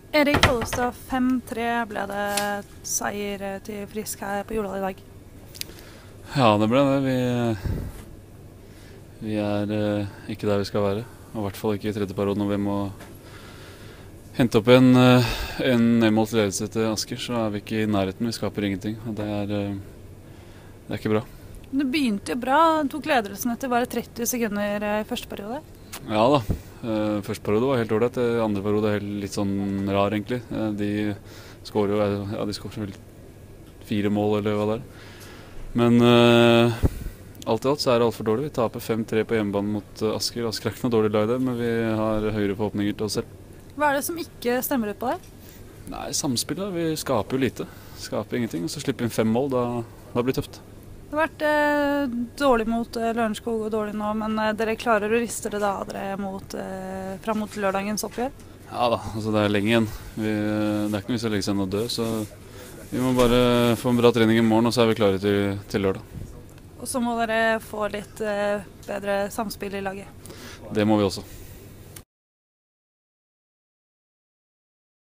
Erik Follestad, 5-3 ble det seier til Frisk her på Jordal i dag. Ja, det ble det. Vi er ikke der vi skal være. Og i hvert fall ikke i tredje periode når vi må hente opp en nedmålt ledelse til Asker. Så er vi ikke i nærheten. Vi skaper ingenting. Og det er ikke bra. Det begynte jo bra. Tok ledelsen etter bare 30 sekunder i første periode. Ja da. Første periode var helt ålreit. Andre periode er litt sånn rar, egentlig. De skårer jo vel 4 mål, eller hva det er. Men alt i alt så er det altfor dårlig. Vi taper 5-3 på hjemmebane mot Asker. Asker er ikke noe dårlig lag der, men vi har høyere forhåpninger til oss selv. Hva er det som ikke stemmer ut på det? Nei, samspillet. Vi skaper jo lite. Skaper ingenting. Og så slipper vi inn 5 mål. Da blir det tøft. Det har vært dårlig mot Lørenskog og dårlig nå, men dere klarer å riste det da dere fram mot lørdagens oppgjør? Ja da, altså det er lenge igjen. Det er ikke noe vits å legge seg ned og dø, så vi må bare få en bra trening i morgen, og så er vi klare til lørdag. Og så må dere få litt bedre samspill i laget? Det må vi også.